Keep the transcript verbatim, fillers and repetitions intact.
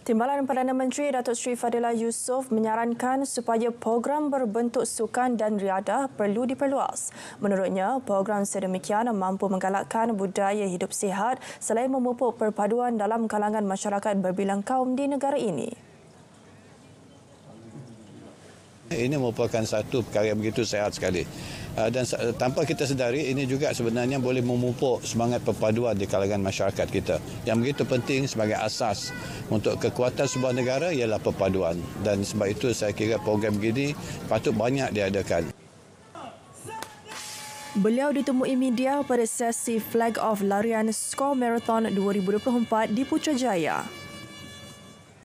Timbalan Perdana Menteri Datuk Seri Fadillah Yusof menyarankan supaya program berbentuk sukan dan riadah perlu diperluas. Menurutnya, program sedemikian mampu menggalakkan budaya hidup sihat selain memupuk perpaduan dalam kalangan masyarakat berbilang kaum di negara ini. Ini merupakan satu perkara yang begitu sehat sekali. Dan tanpa kita sedari, ini juga sebenarnya boleh memupuk semangat perpaduan di kalangan masyarakat kita. Yang begitu penting sebagai asas untuk kekuatan sebuah negara ialah perpaduan. Dan sebab itu saya kira program begini patut banyak diadakan. Beliau ditemui media pada sesi flag off larian skor marathon dua ribu dua puluh empat di Putrajaya.